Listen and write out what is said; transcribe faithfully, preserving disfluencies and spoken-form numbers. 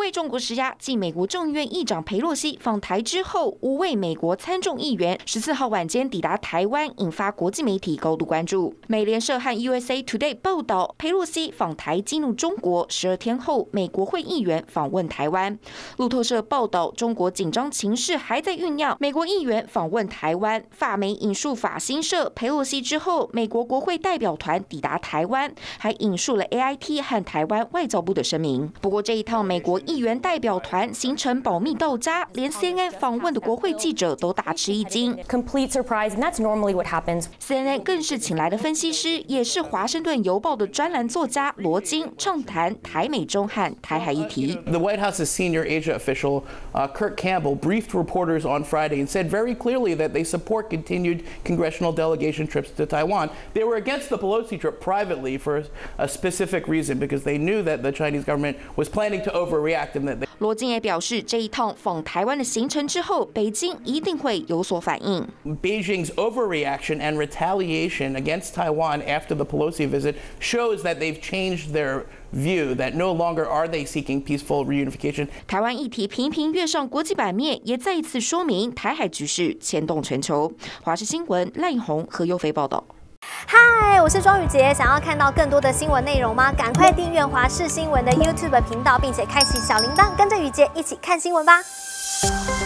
对中国施压，继美国众议院议长裴洛西访台之后，五位美国参众议员十四号晚间抵达台湾，引发国际媒体高度关注。美联社和 U S A Today 报道，裴洛西访台激怒中国，十二天后，美国会议员访问台湾。路透社报道，中国紧张情势还在酝酿，美国议员访问台湾。法媒引述法新社，裴洛西之后，美国国会代表团抵达台湾，还引述了 A I T 和台湾外交部的声明。不过这一趟美国议员代表团行程保密到家，连 C N N 访问的国会记者都大吃一惊。 Complete surprise, and that's normally what happens. C N N 更是请来的分析师，也是华盛顿邮报的专栏作家罗金，畅谈台美中和台海议题。 The White House's senior Asia official, uh, Kirk Campbell, briefed reporters on Friday and said very clearly that they support continued congressional delegation trips to Taiwan. They were against the Pelosi trip privately for a specific reason, because they knew that the Chinese government was planning to overreact and that they... 罗金也表示，这一趟访台湾的行程之后，北京一定会有所反应。 Beijing's overreaction and retaliation against Taiwan after the Pelosi visit shows that they've changed their view, that no longer are they seeking peaceful reunification. 台湾议题频频跃上国际版面，也再一次说明台海局势牵动全球。华视新闻赖颖红、何佑飞报道。 嗨，我是庄宇杰，想要看到更多的新闻内容吗？赶快订阅华视新闻的 YouTube 频道，并且开启小铃铛，跟着宇杰一起看新闻吧。